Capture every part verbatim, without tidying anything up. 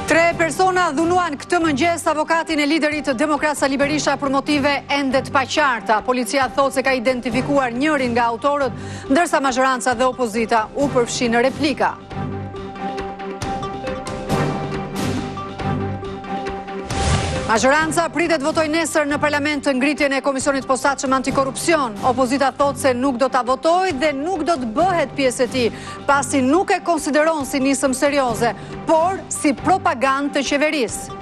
Tre persona dhunuan këtë mëngjes avokatin e liderit të Demokrat Sali Berisha për motive ende të paqarta. Policia thotë se ka identifikuar njërin nga autorët, ndërsa mazhoranca dhe opozita u përfshin në replika. Mazhoranca pritet votoj nesër në parlament të ngritjen e komisionit posaçëm antikorrupsion. Opozita thotë se nuk do ta votojë dhe nuk do të bëhet pjesë e tij, pasi nuk e konsideron si nisëm serioze, por si propagandë të qeverisë.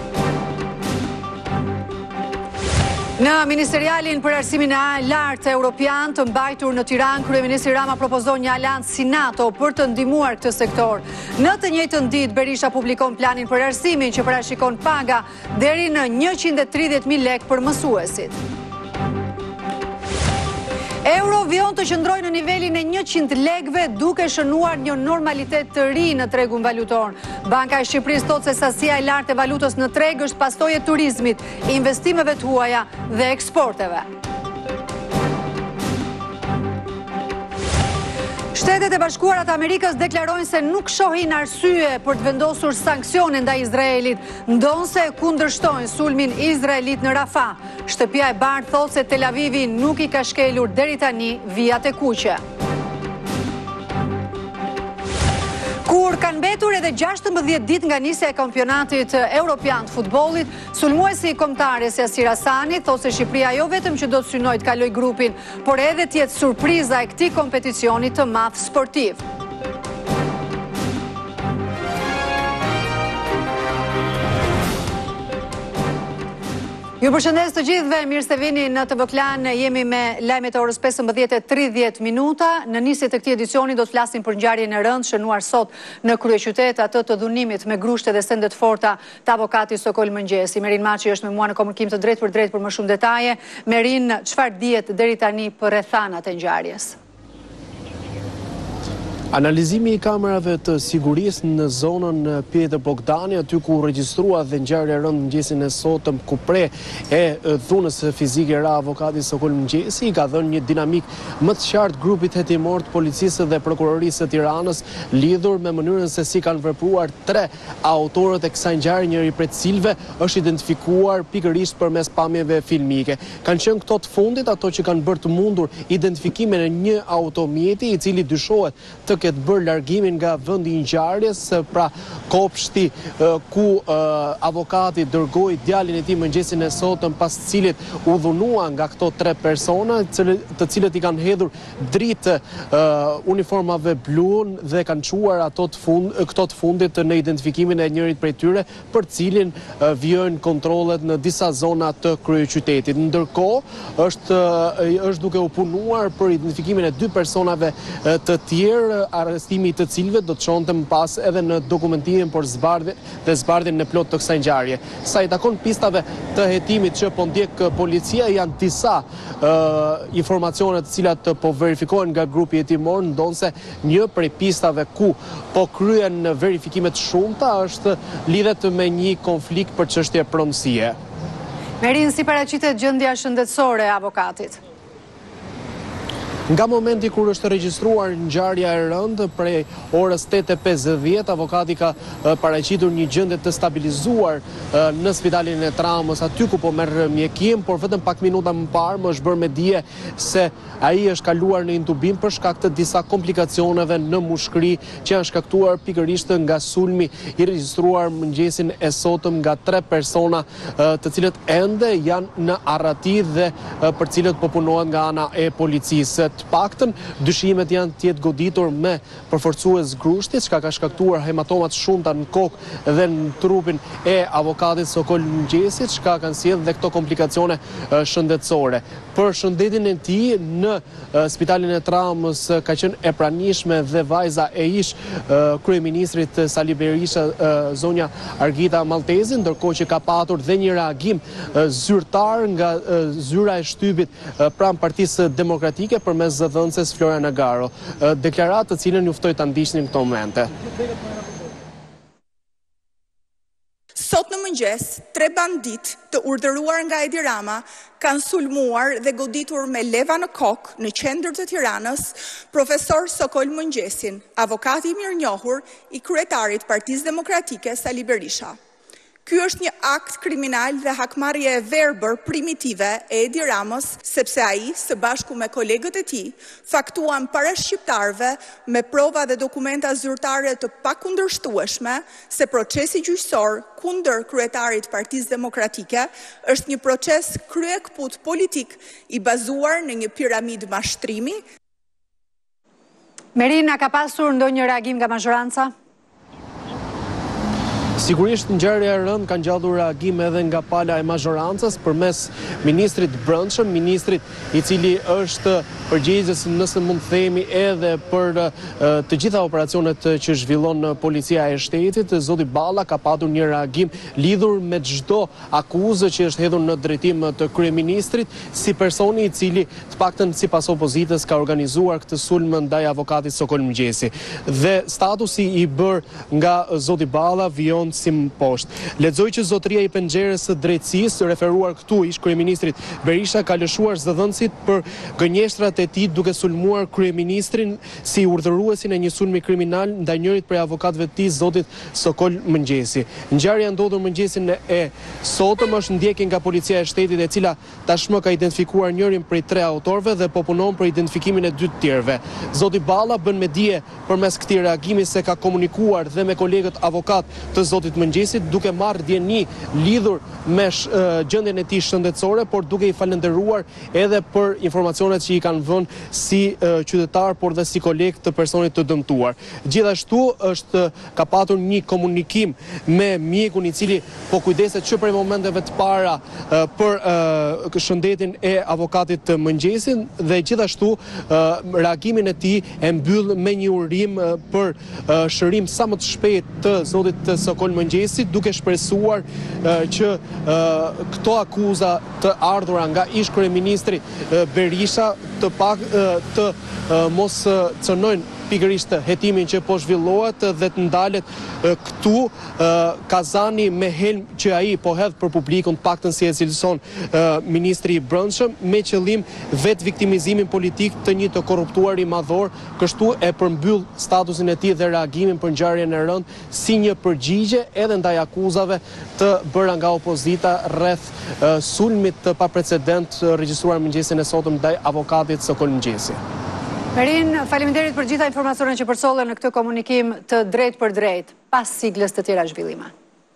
Në ministerialin për arsimin e lartë europian të mbajtur në Tiranë, kryeministri Rama propozon një aleancë si NATO për të ndihmuar këtë sektor. Në të njëjtën ditë Berisha publikon planin për arsimin që parashikon paga deri në njëqind e tridhjetë mijë lekë për mësuesit. Euro vion të qëndroj në nivelin e njëqind lekëve duke shënuar një normalitet të ri në tregun valutor. Banka e Shqipërisë thotë se sasia e lartë e valutës në treg është pasojë e turizmit, investimeve të huaja dhe eksporteve. Shtetet e Bashkuara të Amerikës deklarojnë se nuk shohin arsye për të vendosur sanksione ndaj Izraelit, ndonse kundërshtojnë sulmin izraelit në Rafah. Shtëpia e Bardhë thotë se Tel Avivi nuk i ka shkelur deri tani vijat e kuqe. Kur kanë mbetur edhe gjashtëmbëdhjetë ditë nga nisja e kampionatit europian të futbollit, sulmuesi i kombëtares Yasir Hasani thotë se Shqipëria jo vetëm që do të synojë të kalojë grupin, por edhe të jetë surpriza e këtij kompeticioni të madh sportiv. Ju përshëndes të gjithë dhe mirë se vini në T V Klan. Jemi me lajmet e orës pesëmbëdhjetë e tridhjetë minuta. Në nisje të këtij edicioni do të flasim për ngjarjen e rëndë shënuar sot në kryeqytet, atë të dhunimit me grushte dhe sende të forta të avokatit Sokol Mëngjesi. Merin Maçi është me mua në komunikim të drejtë për drejtë për më shumë detaje. Merin, çfarë dihet deri tani për rrethanat e ngjarjes? Analizimi i kamerave të sigurisë në zonën Pjetër Bogdani, aty ku regjistrua dhe ngjarja e rëndë mëngjesin e sotëm, ku pre e dhunës fizike ra avokati Sokol Mëngjesi, i ka dhënë një dinamik më të qartë grupit hetimor të policisë dhe prokurorisë së Tiranës, lidhur me mënyrën se si kanë vepruar tre autorët e kësaj ngjarje, njëri prej të cilëve është identifikuar pikërisht përmes pamjeve filmike. Kanë qenë këto të fundit ato që kanë bërë të mundur identifikimin e një automjeti i cili dyshohet të ketë bërë largimin nga vendi i ngjarjes, pra kopshti ku avokati dërgoi djalin e tij mëngjesin e sotëm, pas cilit u dhunua nga këto tre persona, të cilët i kanë hedhur dritë uniformave blu dhe kanë çuar ato të fund, këto të fundit në identifikimin e njërit prej tyre, për cilin vijojnë kontrollet në disa zona të kryeqytetit. Ndërkohë është është duke u punuar për identifikimin e dy personave të tjerë, arrestimi të cilëve do të çonte më pas edhe në dokumentimin për zbardhje dhe zbardhjen në plot të kësaj ngjarje. Sa i takon pistave të hetimit që po ndjek policia, janë disa uh, informacione të cilat po verifikohen nga grupi hetimor, ndonse një prej pistave ku po kryen verifikime të shumta është lidhet me një konflikt për çështje pronësie. Merin, si paraqitet gjendja shëndetësore e avokatit? Nga momenti kur është regjistruar ngjarja e rëndë, prej orës tetë e pesëdhjetë, avokati ka paraqitur një gjendje të stabilizuar në spitalin e Tramës, aty ku po merr mjekim, por vetëm pak minuta më parë më është bërë me dije se ai është kaluar në intubim për shkak të disa komplikacioneve në mushkëri që janë shkaktuar pikërisht nga sulmi i regjistruar mëngjesin e sotëm nga tre persona, të cilët ende janë në arrati dhe për cilët po punohet nga ana e policisë. Të paktën dyshimet janë të jetë goditur me përforcues grushti, çka ka shkaktuar hematoma të shumta në kokë dhe në trupin e avokatit Sokol Mëngjesi, çka kanë sjellë dhe këto komplikacione shëndetësore. Për shëndetin e tij në spitalin e Tramës ka qenë e pranishme dhe vajza e ish kryeministrit Sali Berisha, zonja Argita Maltezi, ndërkohë që ka patur dhe një reagim zyrtar nga zyra e shtypit pranë Partisë Demokratike për mes zëdhënëses Flora Nagaro, deklaratë të cilën ju ftoj ta ndiqni në këto momente. Sot në mëngjes, tre bandit të urdhëruar nga Edi Rama kanë sulmuar dhe goditur me leva në kokë në qendër të Tiranës profesor Sokol Mëngjesin, avokati i mirënjohur i kryetarit Partisë Demokratike Sali Berisha. Ky është një akt kriminal dhe hakmarrje e verbër primitive e Edi Ramës, sepse ai, së bashku me kolegët e tij, faktuan para shqiptarëve me prova dhe dokumenta zyrtare të pakundërshtueshme se procesi gjyqësor kundër kryetarit Partisë Demokratike është një proces kryekput politik i bazuar në një piramidë mashtrimi. Merina, ka pasur ndonjë reagim nga mazhoranca? Sigurisht ngjarja e rëndë ka ngjallur reagim edhe nga pala e mazhorancës përmes ministrit brendshëm, ministrit i cili është përgjegjës, nëse mund të themi, edhe për të gjitha operacionet që zhvillon policia e shtetit. Zoti Balla ka patur një reagim lidhur me çdo akuzë që është hedhur në drejtim të kryeministrit, si personi i cili, të paktën sipas opozitës, ka organizuar këtë sulm ndaj avokatit Sokol Mëngjesi. Dhe statusi i bërë nga zoti Balla vijon si më poshtë. Lexoj që zotëria i Pengjerës së Drejtësisë, referuar këtu ish kryeministrit Berisha, ka lëshuar zëdhënësit për gënjeshtrat e tij duke sulmuar kryeministrin si urdhëruesin e një sulmi kriminal ndaj njërit prej avokatëve të tij, zotit Sokol Mëngjesi. Ngjarja ndodhur mëngjesin e sotëm është ndjekin nga policia e shtetit, e cila tashmë ka identifikuar njërin prej tre autorëve dhe po punon për identifikimin e dy të tjerëve. Zoti Balla bën me dije përmes këtij reagimi se ka komunikuar dhe me kolegët avokat të zotit Mëngjesit, duke marrë dieni lidhur me gjendjen e tij shëndetësore, por duke i falendëruar edhe për informacionet që i kanë vënë si qytetar, por dhe si koleg të personit të dëmtuar. Gjithashtu është ka patur një komunikim me mjekun i cili po kujdeset që prej momenteve të para për shëndetin e avokatit të Mëngjesit, dhe gjithashtu reagimin e tij e mbyll me një urim për shërim sa më të shpejt të zotit Sokol Mëngjesit, duke shpresuar që këto akuza të ardhura nga ish kryeministri Berisha të pak të mos cënojnë pikërisht hetimin që po zhvillohet dhe të ndalet këtu kazani me helm që ai po hedh për publikun, të paktën si e cilëson ministri i brendshëm, me qëllim vetë viktimizimin politik të një të korruptuar i madhor, kështu e përmbyll statusin e tij dhe reagimin për ngjarjen e rëndë si një përgjigje edhe ndaj akuzave të bëra nga opozita rreth sulmit të paprecedent regjistruar mëngjesin e sotëm ndaj avokatit Sokol Mëngjesi. Merin, faleminderit për gjitha informacionet që përsollen në këtë komunikim të drejt për drejt, pas siglës të tjera zhvillime.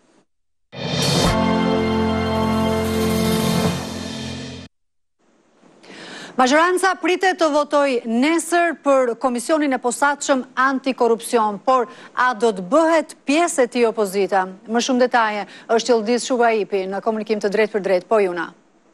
Mazhoranca pritet të votoj nesër për Komisionin e Posaçëm Antikorrupsion, por a do të bëhet pjesë e tij opozita? Më shumë detaje është Yıldız Shugaipi në komunikim të drejt për drejt, po Juna.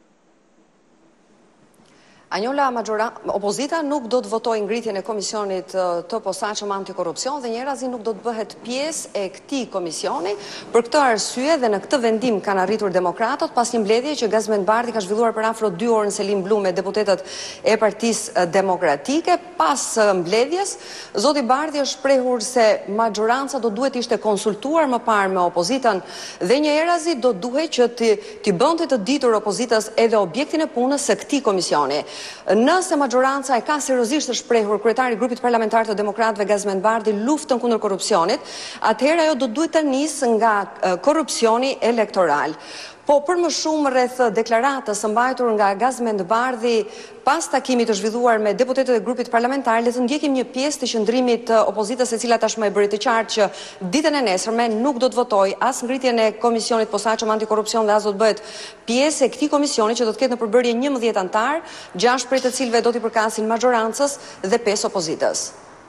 Anjola, opozita nuk do të votoj ngritjen e Komisionit të Posaçëm Antikorrupsion dhe njërazi nuk do të bëhet pjesë e këtij komisioni. Për këtë arsye dhe në këtë vendim kanë arritur demokratët pas një mbledhje që Gazmend Bardhi ka zhvilluar për afro dy orë në Selim Blu me deputetët e Partisë Demokratike. Pas mbledhjes, zoti Bardhi është shprehur se majoranca do duhet ishte konsultuar më parë me opozitën dhe njërazi do duhet që t'i bënte të ditur opozitës edhe objektin e punës së këtij komisioni. Nëse majoranca e ka seriozisht të shprehur kryetari i grupit parlamentar të Demokratëve Gazmend Bardhi luftën kundër korrupsionit, atëherë ajo do duhet të nisë nga korrupsioni elektoral. Po për më shumë rreth deklaratës së mbajtur nga Gazmend Bardhi pas takimit të zhvilluar me deputetët e grupit parlamentar, le të ndjekim një pjesë të qëndrimit të opozitës, e cila tashmë e bëri të qartë që ditën e nesërme nuk do të votojë as ngritjen e Komisionit Posaçëm Antikorrupsion dhe as do të bëhet pjesë e këtij komisioni që do të ketë në përbërje njëmbëdhjetë antar, gjashtë prej të cilëve do t'i përkasin majorancës dhe pesë opozitës.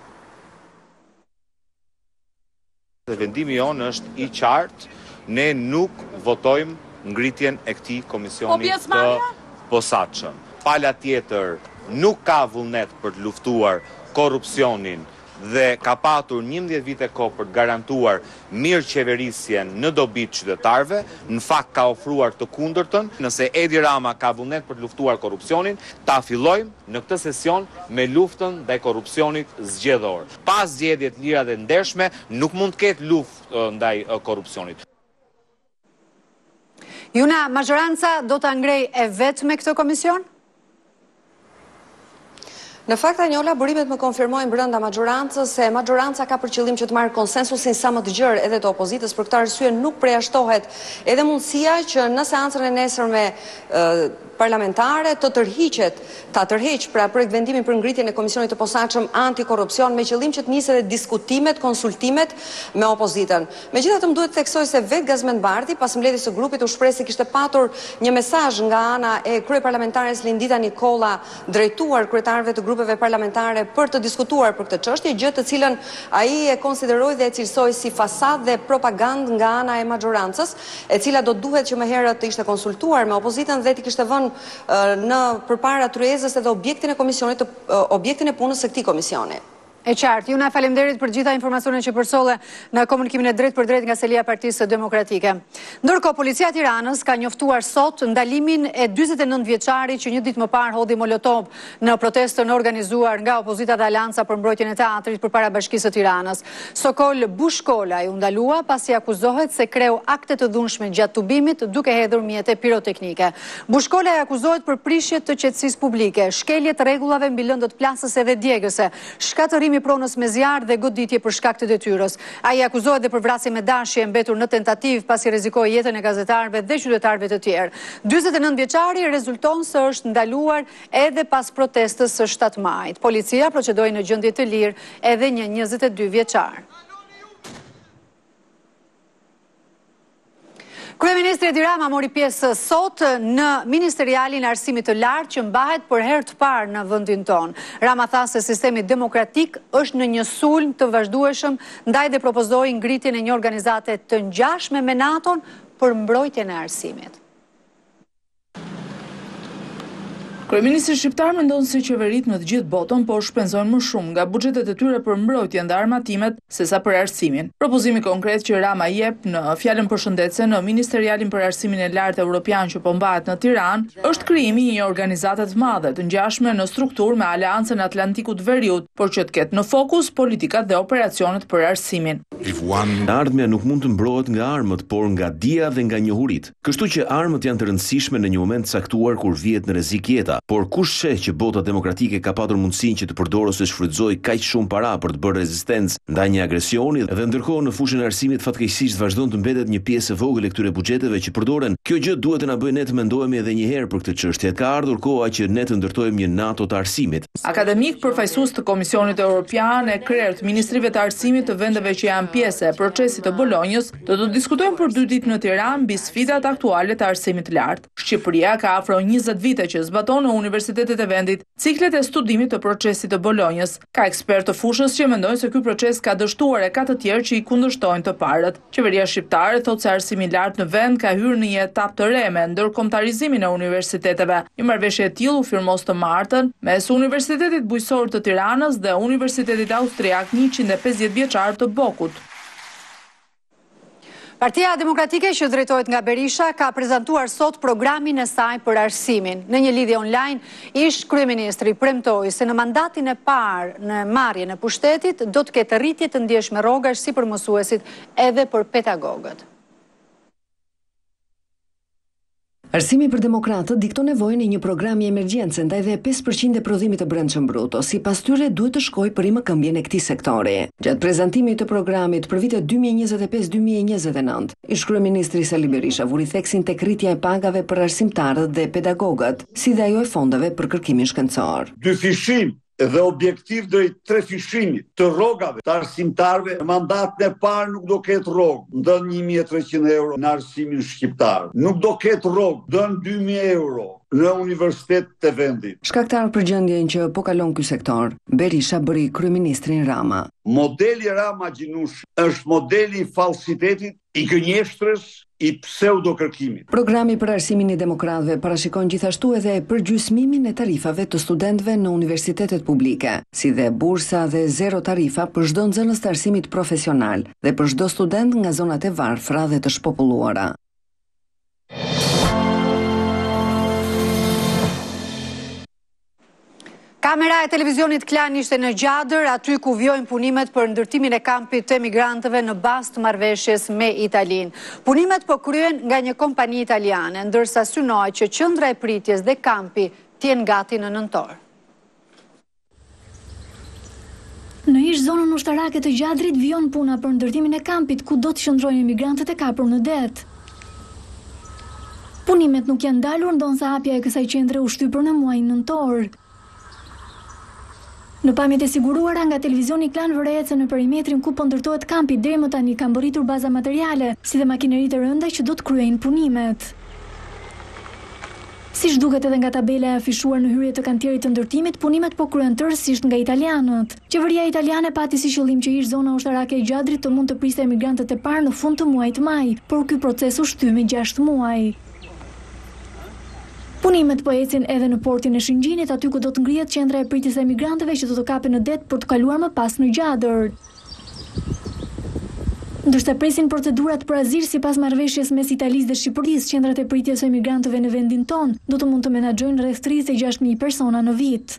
Vendimi jonë është i qartë, ne nuk votojmë ngritjen e këtij komisioni të posaçëm. Pala tjetër nuk ka vullnet për të luftuar korrupsionin dhe ka patur njëmbëdhjetë vite kohë për të garantuar mirë qeverisjen në dobit qytetarëve, në fakt ka ofruar të kundërtën. Nëse Edi Rama ka vullnet për të luftuar korrupsionin, ta fillojmë në këtë sesion me luftën ndaj korrupsionit zgjedhor. Pas zgjedhjeve të lira dhe ndershme, nuk mund të ketë luftë ndaj korrupsionit. Juna, majoranca do të ngrej e vetë me këtë komision? Në fakt, Anjola, burimet më konfirmojnë brenda majorancës se majoranca ka për qëllim që të marrë konsensusin sa më të gjerë edhe të opozitës. Për këtë arsye nuk përjashtohet edhe mundësia që në seancën e nesërme parlamentare të tërhiqet, ta tërheq pra projekt vendimin për ngritjen e komisionit të posaçëm antikorrupsion me qëllim që të nisë edhe diskutimet, konsultimet me opozitën. Megjithatë, më duhet të theksoj se vetë Gazmend Bardhi pas mbledhjes së grupit u shpreh se kishte patur një mesazh nga ana e kryeparlamentares Lindita Nikolla drejtuar kryetarëve të grupeve parlamentare për të diskutuar për këtë çështje, gjë të cilën ai e konsideroi dhe e cilësoi si fasadë dhe propagandë nga ana e majorancës, e cila do duhet që më herët të ishte konsultuar me opozitën dhe të kishte vënë në përpara tryezës edhe objektin e komisionit, objektin e punës së këtij komisioni. E qartë, ju na faleminderit për gjitha informacionet që përsolle në komunikimin e drejt për drejt nga selia e Partisë Demokratike. Ndërkohë, policia e Tiranës ka njoftuar sot ndalimin e dyzet e nëntë vjeçarit që një ditë më parë hodhi molotov në protestën organizuar nga opozita dhe Alanca për mbrojtjen e teatrit përpara Bashkisë së Tiranës. Sokol Bushkola u ndalua pasi akuzohet se kreu akte të dhunshme gjatë tubimit duke hedhur mjete piroteknike. Bushkola e akuzohet për prishje të qetësisë publike, shkelje të rregullave mbi lëndët plasëse dhe djegëse, shkatërim i pronës me zjarr dhe goditje për shkak të detyrës. Ai akuzohet dhe për vrasje me dashje mbetur në tentativë pasi rrezikoi jetën e gazetarëve dhe qytetarëve të tjerë. dyzet e nëntë vjeçari rezulton se është ndaluar edhe pas protestës së shtatë majit. Policia procedoi në gjendje të lirë edhe një njëzet e dy vjeçar. Kryeministri Edi Rama mori pjesë sot në ministerialin e arsimit të lartë që mbahet për herë të parë në vendin tonë. Rama tha se sistemi demokratik është në një sulm të vazhdueshëm, ndaj dhe propozoi ngritjen e një organizate të ngjashme me NATO-n për mbrojtjen e arsimit. Kryeministri shqiptar mendon se qeveritë në të gjithë botën po shpenzojnë më shumë nga buxhetet e tyre për mbrojtjen dhe armatimet sesa për arsimin. Propozimi konkret që Rama jep në fjalën përshëndetëse në ministerialin për arsimin e lartë evropian që po mbahet në Tiranë është krijimi i një organizate të madhe të ngjashme në strukturë me Aleancën e Atlantikut Veriut, por që të ketë në fokus politikat dhe operacionet për arsimin. Ardhmja nuk mund të mbrohet nga armët, por nga dia dhe nga njohuritë. Kështu që armët janë të rëndësishme në një moment caktuar kur vihet në rrezik jeta. Por kush sheh që bota demokratike ka patur mundësinë që të përdorë ose shfrytëzoj kaq shumë para për të bërë rezistencë ndaj një agresioni dhe ndërkohë në fushën e arsimit fatkeqësisht vazhdon të mbetet një pjesë e vogël e këtyre buxheteve që përdoren. Kjo gjë duhet të na bëjë ne të mendohemi edhe një herë për këtë çështje. Ka ardhur koha që ne të ndërtojmë një NATO të arsimit. Akademik përfaqësues të Komisionit Evropian e krerë të ministrive të arsimit të vendeve që janë pjesë e procesit të Bolonjës do të diskutojnë për dy ditë në Tiranë mbi sfidat aktuale të arsimit të lartë. Shqipëria ka afro njëzet vite që zbaton në universitetet e vendit ciklet e studimit të procesit të Bolonjës. Ka ekspertë të fushës që mendojnë se ky proces ka dështuar e ka të tjerë që i kundërshtojnë të parët. Qeveria shqiptare thotë se arsimi i lartë në vend ka hyrë në një etapë të re me ndërkombëtarizimin e universiteteve. Një marrëveshje e tillë u firmos të martën mes Universitetit Bujqësor të Tiranës dhe Universitetit Austriak njëqind e pesëdhjetë vjeçar të Bokut. Partia Demokratike që drejtohet nga Berisha ka prezantuar sot programin e saj për arsimin. Në një lidhje online, ish kryeministri premtoi se në mandatin e parë në marrjen e pushtetit do të ketë rritje të ndjeshme rrogash si për mësuesit edhe për pedagogët. Arsimi për demokratët dikton nevojën e një programi emergjence ndaj dhe pesë përqind e prodhimit të brendshëm bruto, sipas tyre duhet të shkojë për rikëmbjen e këtij sektori. Gjatë prezantimit të programit për vitet dy mijë e njëzet e pesë dy mijë e njëzet e nëntë, ish kryeministri Sali Berisha vuri theksin tek rritja e pagave për arsimtarët dhe pedagogët, si dhe ajo e fondeve për kërkimin shkencor. Dy fishim dhe objektiv drejt tre fishimit të rrogave të arsimtarëve, në mandatin e parë nuk do ketë rrogë ndën një mijë e treqind euro në arsimin shqiptar. Nuk do ketë rrogë ndën dy mijë euro në universitet të vendit. Shkaktar për gjendjen që po kalon ky sektor, Berisha bëri kryeministrin Rama. Modeli Rama Gjinushi është modeli i falsitetit, i gënjeshtrës, i pseudokërkimit. Programi për arsimin e demokratëve parashikon gjithashtu edhe përgjysmimin e tarifave të studentëve në universitetet publike, si dhe bursa dhe zero tarifa për çdo nxënës të arsimit profesional dhe për çdo student nga zonat e varfra dhe të shpopulluara. Kamera e televizionit Klan ishte në Gjadër, aty ku vjojnë punimet për ndërtimin e kampit të emigrantëve në bazë të marrëveshjes me Italinë. Punimet po kryen nga një kompani italiane, ndërsa synohet që qendra e pritjes dhe kampi t'jenë gati në nëntor. Në ish zonën ushtarake të Gjadrit vjon puna për ndërtimin e kampit ku do të qëndrojnë emigrantët e kapur në det. Punimet nuk janë dalur ndonsa hapja e kësaj qendre u shtypur në muajin nëntor. Në pamjet e siguruara nga televizioni Klan vërehet se në perimetrin ku po ndërtohet kampi deri më tani ka mbërritur baza materiale, si dhe makineritë e rënda që do të kryejnë punimet. Siç duket edhe nga tabela e afishuar në hyrje të kantierit të ndërtimit, punimet po kryen tërësisht nga italianët. Qeveria italiane pati si qëllim që ish zona ushtarake e Gjadrit të mund të priste emigrantët e parë në fund të muajit maj, por ky proces u shtymi gjashtë muaj. Punimet po ecin edhe në portin e Shëngjinit, aty ku do të ngrihet qendra e pritjes së emigrantëve që do të kapen në det për të kaluar më pas në Gjadër. Ndërsa presin procedurat për azil sipas marrëveshjes mes Italisë dhe Shqipërisë, qendrat e pritjes së emigrantëve në vendin ton do të mund të menaxhojnë rreth tridhjetë e gjashtë mijë persona në vit.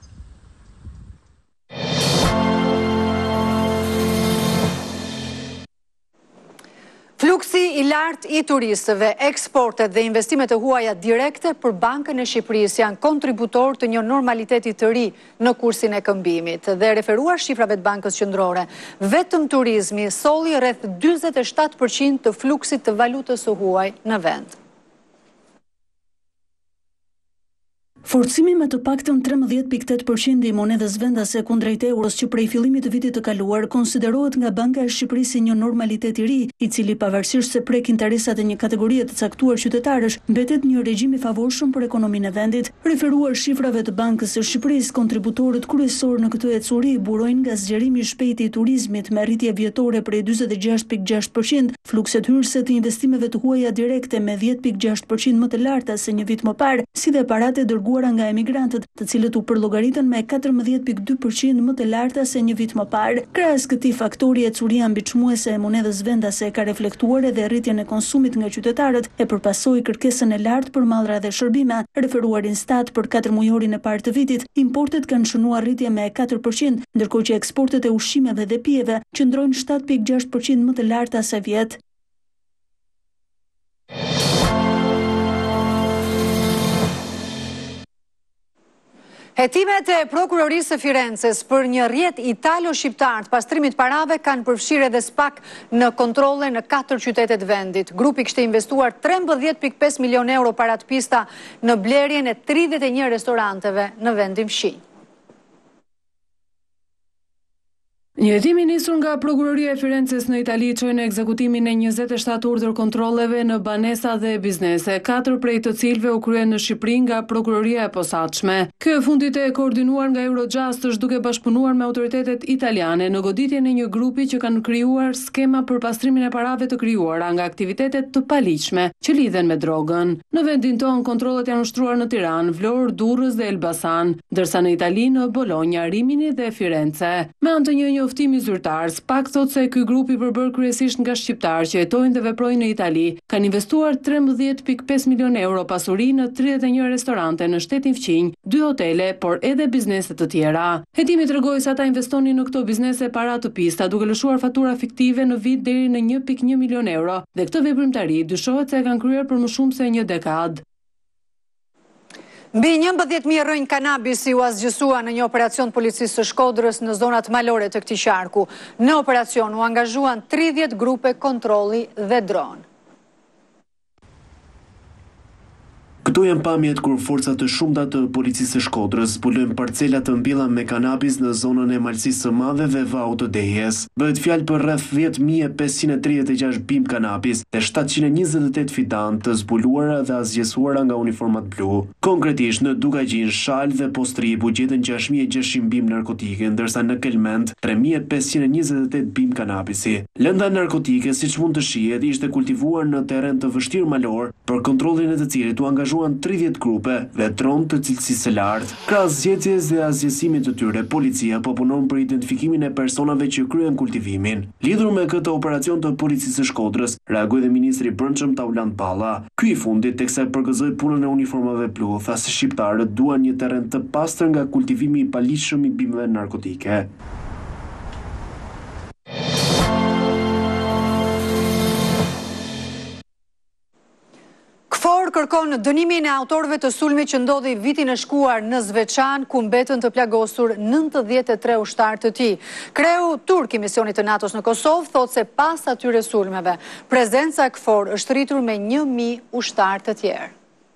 Fluksi i lartë i turistëve, eksportet dhe investimet e huaja direkte për Bankën e Shqipërisë janë kontributor të një normaliteti të ri në kursin e këmbimit. Dhe referuar shifrave të Bankës Qendrore, vetëm turizmi solli rreth dyzet e shtatë përqind të fluksit të valutës së huaj në vend. Forcimi me të paktën trembëdhjetë pikë tetë përqind i monedhës vendase kundrejt euros që prej fillimit të vitit të kaluar konsiderohet nga Banka e Shqipërisë si një normalitet i ri, i cili pavarësisht se prek interesat e një kategorie të caktuar qytetarësh, mbetet një regjim i favorshëm për ekonominë e vendit. Referuar shifrave të Bankës së Shqipërisë, kontributorët kryesor në këtë ecuri burojnë nga zgjerimi i shpejtë i turizmit me rritje vjetore prej dyzet e gjashtë pikë gjashtë përqind, flukset hyrëse të investimeve të huaja direkte me dhjetë pikë gjashtë përqind më të larta se një vit më parë, si dhe paratë e dërguara nga emigrantët, të cilët u përllogaritën me katërmbëdhjetë pikë dy përqind më të larta se një vit më parë. Krahas këtij faktori, ecuria mbiçmuese e monedhës vendase ka reflektuar edhe rritjen e konsumit nga qytetarët, e përpasoi kërkesën e lartë për mallra dhe shërbime. Referuar Instat për katër mujorin e parë të vitit, importet kanë shënuar rritje me katër përqind, ndërkohë që eksportet e ushqimeve dhe pijeve qëndrojnë shtatë pikë gjashtë përqind më të larta se vjet. Hetimet e prokurorisë së Firences për një rrjet italo-shqiptar të pastrimit parave kanë përfshirë edhe SPAK në kontrolle në katër qytete të vendit. Grupi kishte investuar trembëdhjetë pikë pesë milion euro para të pista në blerjen e tridhjetë e një restoranteve në vendin fshinj. Një hetim i nisur nga Prokuroria e Firences në Itali çoi në ekzekutimin e njëzet e shtatë urdhër kontrolleve në banesa dhe biznese, katër prej të cilëve u kryen në Shqipëri nga Prokuroria e Posaçme. Ky e fundit e koordinuar nga Eurojust është duke bashkëpunuar me autoritetet italiane në goditjen e një grupi që kanë krijuar skema për pastrimin e parave të krijuara nga aktivitetet të paligjshme që lidhen me drogën. Në vendin tonë kontrollet janë ushtruar në Tiranë, Vlorë, Durrës dhe Elbasan, ndërsa në Itali në Bologna, Rimini dhe Firenze. Me anë të një njoftimi zyrtar, SPAK thot se ky grup i përbër kryesisht nga shqiptarë që jetojnë dhe veprojnë në Itali, kanë investuar trembëdhjetë pikë pesë milion euro pasuri në tridhjetë e një restorante në shtetin fqinj, dy hotele, por edhe biznese të tjera. Hetimi tregoi se ata investonin në këto biznese para të pista, duke lëshuar fatura fiktive në vit deri në një pikë një milion euro, dhe këtë veprimtari dyshohet se e kanë kryer për më shumë se një dekadë. Mbi njëmbëdhjetë mijë rrënjë kanabisi u asgjësua në një operacion policisë së Shkodrës në zonat malore të këtij qarku. Në operacion u angazhuan tridhjetë grupe kontrolli dhe dron. Këto janë pamjet kur forcat të shumta të policisë së Shkodrës zbulojnë parcela të mbilla me kanabis në zonën e Malësisë së Madhe dhe Vau të Dehjes. Bëhet fjalë për rreth dhjetë mijë e pesëqind e tridhjetë e gjashtë bim kanabis dhe shtatëqind e njëzet e tetë fidan të zbuluara dhe asgjësuara nga uniformat blu. Konkretisht në Dugaqin, Shal dhe Postribu gjetën gjashtë mijë e gjashtëqind bim narkotike, ndërsa në Kelmend tre mijë e pesëqind e njëzet e tetë bim kanabisi. Lënda narkotike, siç mund të shihet, ishte kultivuar në terren të vështirë malor për kontrollin e të cilit u angazhuan tridhjetë grupe dhe dron të cilësisë së lartë. Krahas zgjedhjes dhe asgjësimit të tyre, policia po punon për identifikimin e personave që kryen kultivimin. Lidhur me këtë operacion të policisë së Shkodrës, reagoi dhe ministri i Brendshëm Tauland Palla. Ky i fundit teksa përgëzoi punën e uniformave blu, tha se shqiptarët duan një terren të pastër nga kultivimi i paligjshëm i bimëve narkotike. KFOR kërkon dënimin e autorëve të sulmit që ndodhi vitin e shkuar në Zveçan, ku mbetën të plagosur nëntëdhjetë e tre ushtarë të tij. Kreu turk i misionit të NATO-s në Kosovë thotë se pas atyre sulmeve, prezenca e KFOR është rritur me një mijë ushtarë të tjerë.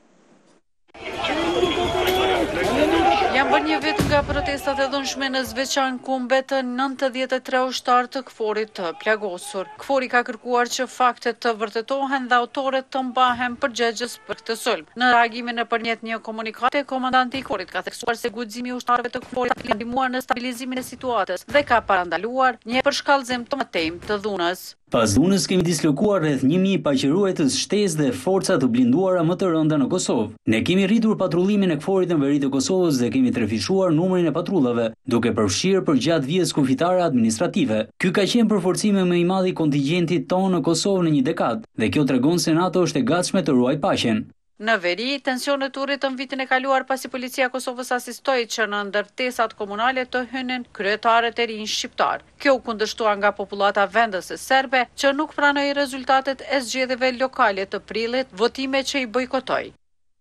Jam bërë një vit nga protestat e dhunshme në Zveçan, ku mbetën nëntëdhjetë e tre ushtarë të KFOR-it të plagosur. KFOR-i ka kërkuar që faktet të vërtetohen dhe autorët të mbahen përgjegjës për këtë sulm. Në reagimin nëpërmjet një komunikate, komandanti i KFOR-it ka theksuar se guximi i ushtarëve të KFOR-it ka ndihmuar në stabilizimin e situatës dhe ka parandaluar një përshkallëzim të mëtejmë të dhunës. Pas dhunës kemi dislokuar rreth një mijë paqërues shtesë dhe forca të blinduara më të rënda në Kosovë. Ne kemi rritur patrullimin e KFOR-it në veri të Kosovës dhe kemi trefishuar numrin e patrullave, duke përfshirë përgjatë vijës kufitare administrative. Ky ka qenë përforcimi më i madh i kontingjentit tonë në Kosovë në një dekadë, dhe kjo tregon se NATO është e gatshme të ruajë paqen. Në veri, tensionet u rritën vitin e kaluar pasi policia e Kosovës asistoi që në ndërtesat komunale të hynin kryetarët e rinj shqiptar. Kjo u kundërshtua nga popullata vendase serbe, që nuk pranoi rezultatet e zgjedhjeve lokale të prillit, votime që i bojkotoi.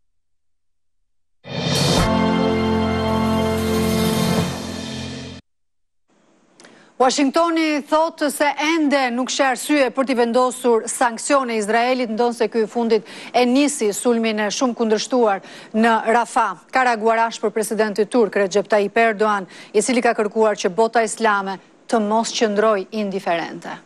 Washingtoni thotë se ende nuk sheh arsye për t'i vendosur sanksione Izraelit, ndonse ky i fundit e nisi sulmin e shumë kundërshtuar në Rafah. Ka reaguar ashtë për presidenti turk Recep Tayyip Erdogan, i cili ka kërkuar që bota islame të mos qëndrojë indiferente.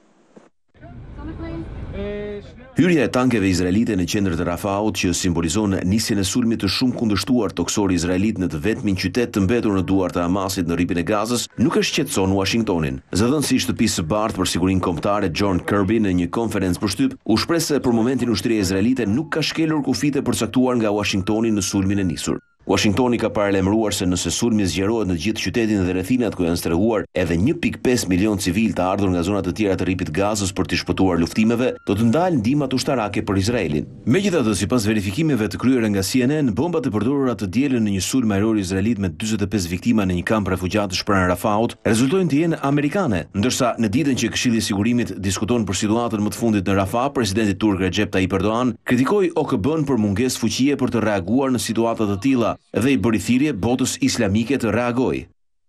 Hyrja e tankeve izraelite në qendër të Rafaut, që simbolizon nisjen e sulmit të shumë kundërshtuar toksor izraelit në të vetmin qytet të mbetur në duart të Hamasit në rripin e Gazës, nuk e shqetëson Washingtonin. Zëdhënësi i shtëpisë së bardhë për sigurinë kombëtare John Kirby në një konferencë për shtyp u shpreh se për momentin ushtria izraelite nuk ka shkelur kufite përcaktuar nga Washingtoni në sulmin e nisur. Washingtoni ka paralajmëruar se nëse sulmi zgjerohet në gjithë qytetin dhe rrethinat ku janë strehuar edhe një pikë pesë milion civil të ardhur nga zonat të tjera të rripit Gazës për të shpëtuar luftimeve, do të ndalë ndihmat ushtarake për Izraelin. Megjithatë, sipas verifikimeve të kryera nga C N N, bombat e përdorura të dielën në një sulm ajror izraelit me dyzet e pesë viktima në një kamp refugjatësh pranë Rafaut rezultojnë të jenë amerikane, ndërsa në ditën që Këshilli i Sigurimit diskuton për situatën më të fundit në Rafah, presidenti turk Recep Tayyip Erdogan kritikoi O K B-n për mungesë fuqie për të reaguar në situata të tilla dhe i bëri thirrje botës islamike të reagojë.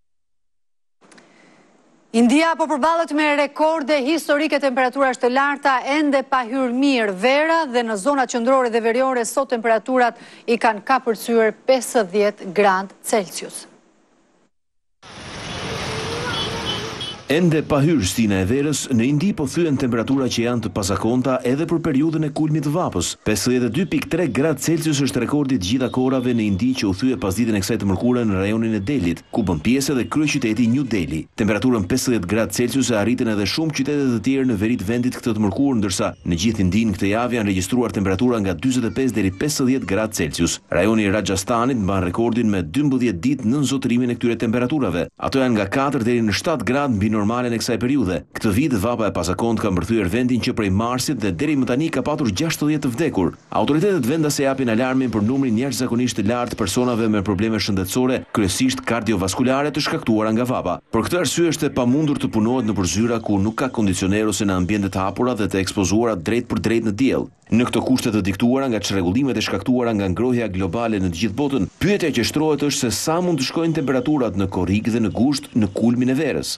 India po përballet me rekorde historike temperaturash të larta, ende pa hyrë mirë vera, dhe në zonat qendrore dhe veriore sot temperaturat i kanë kapërcyer pesëdhjetë gradë Celsius. Ende pa hyrë shtina e verës, në Indi po thyen temperatura që janë të pazakonta edhe për periudhën e kulmit të vapës. pesëdhjetë e dy pikë tre gradë Celsius është rekordi i gjitha kohërave në Indi që u thye pas ditën e kësaj të mërkure në rajonin e Delit, ku bën pjesë edhe kryeqyteti New Delhi. Temperaturën pesëdhjetë gradë Celsius e arritën edhe shumë qytete të tjerë në veri të vendit këtë të mërkurë, ndërsa në gjithë Indin këtë javë janë regjistruar temperatura nga dyzet e pesë deri pesëdhjetë gradë Celsius. Rajoni i Rajasthanit mban rekordin me dymbëdhjetë ditë nën zotërimin e këtyre temperaturave. Ato janë nga katër deri në shtatë gradë mbi normalen e kësaj periudhe. Këtë vit vapa e pazakontë ka mbërthyer vendin që prej marsit dhe deri më tani ka patur gjashtëdhjetë të vdekur. Autoritetet vendase japin alarmin për numrin jashtëzakonisht të lartë personave me probleme shëndetësore, kryesisht kardiovaskulare, të shkaktuara nga vapa. Për këtë arsye është e pamundur të punohet nëpër zyra ku nuk ka kondicioner ose në ambiente të hapura dhe të ekspozuara drejt për drejt në diell. Në këto kushte të diktuara nga çrregullimet e shkaktuara nga ngrohja globale në të gjithë botën, pyetja që shtrohet është se sa mund të shkojnë temperaturat në korrik dhe në gusht në kulmin e verës.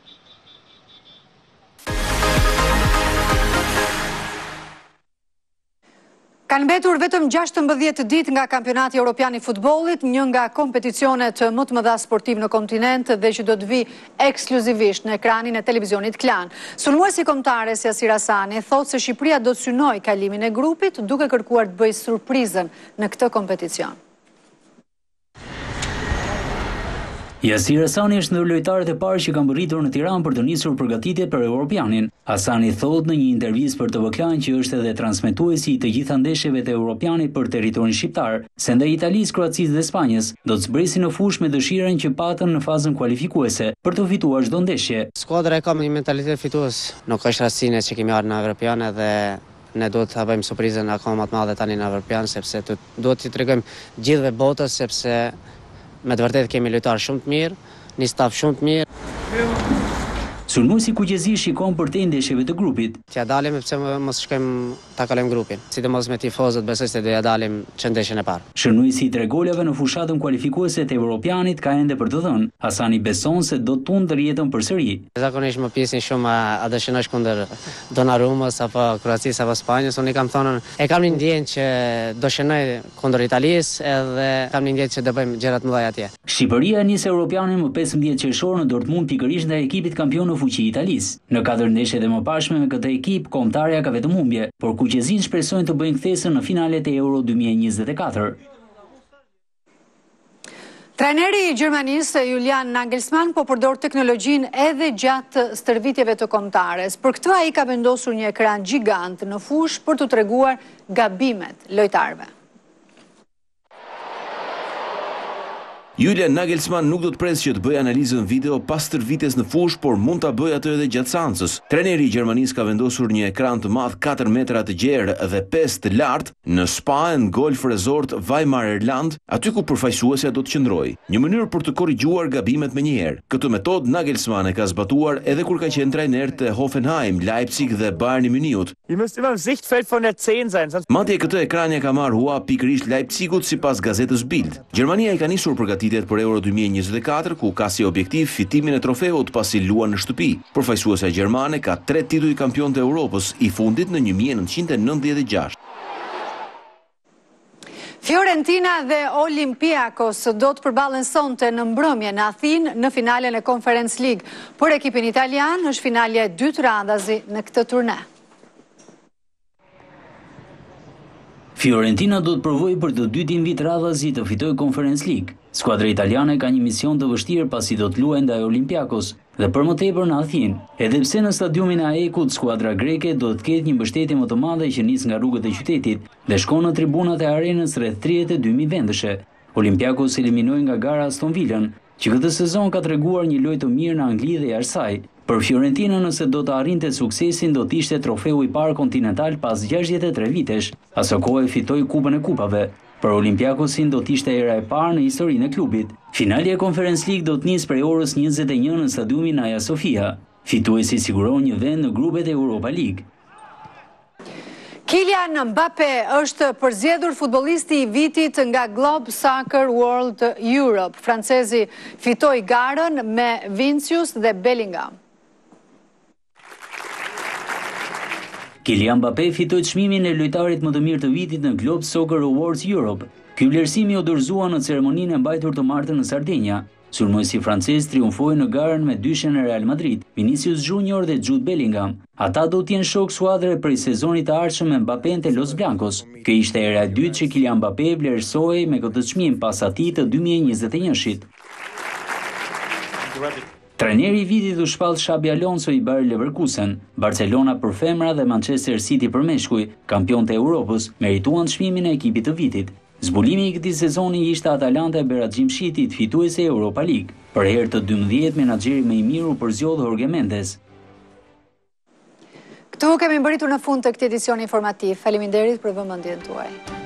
Kanë mbetur vetëm gjashtëmbëdhjetë ditë nga kampionati evropian i futbollit, një nga kompeticionet më të mëdha sportiv në kontinent dhe që do të vi ekskluzivisht në ekranin e televizionit Klan. Sulmuesi kombëtare Yasir Hasani thotë se Shqipëria do të synojë kalimin e grupit, duke kërkuar të bëjë surprizën në këtë kompeticion. Yasir Hasani është ndër lojtarët e parë që kanë bërritur në Tiranë për të nisur përgatitjet për Europianin. Hasani thotë në një intervistë për T V Klan që është edhe transmetuesi i të gjitha ndeshjeve të Europianit për territorin shqiptar, se ndaj Italisë, Kroacisë dhe Spanjës do të zbresin në fushë me dëshirën që patën në fazën kualifikuese për të fituar çdo ndeshje. Skuadra e ka një mentalitet fitues, nuk është rastësine që kemi ardhur në Europiane dhe ne duhet të bëjmë surprizën akoma më të madhe tani në Europian, sepse duhet t'i tregojmë gjithëve botës, sepse me të vërtetë kemi lojtarë shumë të mirë, një staf shumë të mirë. Sulmuesi Kuqezi shikon për te ndeshjeve të grupit. T'ja dalim pse mos shkojmë ta kalojmë grupin. Sidomos me tifozët besoj se do ja dalim që ndeshjen e parë. Shënuesi i tre golave në fushatën kualifikuese të Europianit ka ende për të dhënë. Hasani beson se do të tundë rjetën përsëri. Zakonisht më pjesin shumë a do shënosh kundër Donnarumës apo Kroacisë apo Spanjës. Unë kam thonë, e kam një ndjenjë që do shënoj kundër Italisë edhe kam një ndjenjë që do bëjmë gjëra të mëdha atje. Shqipëria nis Europianin më pesëmbëdhjetë qershor në Dortmund pikërisht ndaj ekipit kampion në fuqi Italisë. Në katër ndeshjet e mëparshme me këtë ekip, kombëtarja ka vetëm humbje, por Kuqezin shpresojnë të bëjnë kthesën në finalet e Euro dy mijë e njëzet e katër. Trajneri i Gjermanisë Julian Nagelsmann po përdor teknologjinë edhe gjatë stërvitjeve të kombëtares. Për këtë ai ka vendosur një ekran gjigant në fushë për të treguar gabimet lojtarëve. Julian Nagelsmann nuk do të presë që të bëjë analizën video pas stërvitjes në fushë, por mund ta bëjë atë edhe gjatë seancës. Trajneri i Gjermanisë ka vendosur një ekran të madh katër metra të gjerë dhe pesë të lartë në Spa and Golf Resort Weimar Erland, aty ku përfaqësuesja do të qëndrojë. Një mënyrë për të korrigjuar gabimet menjëherë. Këtë metodë Nagelsmann e ka zbatuar edhe kur ka qenë trajner të Hoffenheim, Leipzig dhe Bayern Munichut. Madje këtë ekran ja ka marrë hua pikërisht Leipzigut sipas gazetës Bild. Gjermania i ka nisur përgatitjet për Euro dy mijë e njëzet e katër, ku ka si objektiv fitimin e trofeut pasi luan në shtëpi. Përfaqësuesja gjermane ka tre tituj kampion të Europës, i fundit në një mijë e nëntëqind e nëntëdhjetë e gjashtë. Fiorentina dhe Olympiakos do të përballen sonte në mbrëmje në Athinë në finalen e Conference League. Për ekipin italian është finalja e dytë randazi në këtë turne. Fiorentina do të provojë për të dytin vit radhazi të fitojë Conference League. Skuadra italiane ka një mision të vështirë pasi do të luajë ndaj Olympiakos dhe për më tepër në Athinë. Edhe pse në stadiumin e A E K-ut skuadra greke do të ketë një mbështetje më të madhe që nis nga rrugët e qytetit dhe shkon në tribunat e arenës rreth tridhjetë e dy mijë vendëshe. Olympiakos eliminoi nga gara Aston Villën, që këtë sezon ka treguar një lojë të mirë në Angli dhe jashtë saj. Për Fiorentina, nëse do të arrinte suksesin, do të ishte trofeu i parë kontinental pas gjashtëdhjetë e tre vitesh. Aso kohë fitoi Kupën e Kupave. Për Olympiakosin do të ishte era e parë në historinë e klubit. Finalja e Conference League do të nisë prej orës njëzet e një në stadiumin Hagia Sophia. Fituesi siguron një vend në grupet e Europa League. Kylian Mbappé është përzgjedhur futbollisti i vitit nga Globe Soccer World Europe. Francezi fitoi garën me Vinicius dhe Bellingham. Kylian Mbappé fitoi çmimin e lojtarit më të mirë të vitit në Globe Soccer Awards Europe. Ky vlerësimi u dorëzua në ceremoninë e mbajtur të martën në Sardenja. Sulmuesi francez triumfoi në garën me dyshen e Real Madrid, Vinicius Junior dhe Jude Bellingham. Ata do të jenë shok skuadre prej sezonit të ardhshëm me Mbappé te Los Blancos. Kjo ishte era e dytë që Kylian Mbappé vlerësoi me këtë çmim pas atij të dy mijë e njëzet e një-shit. Trajneri i vitit u shpall Xabi Alonso i Bayer Leverkusen. Barcelona për femra dhe Manchester City për meshkuj, kampion të Europës, merituan çmimin e ekipit të vitit. Zbulimi i këtij sezoni ishte Atalanta e Berat-Gjimshitit, fituese e Europa League. Për herë të dymbëdhjetë menaxheri më i mirë u përzgjodh Jorge Mendes. Këtu kemi mbërritur në fund të këtij edicioni informativ. Faleminderit për vëmendjen tuaj.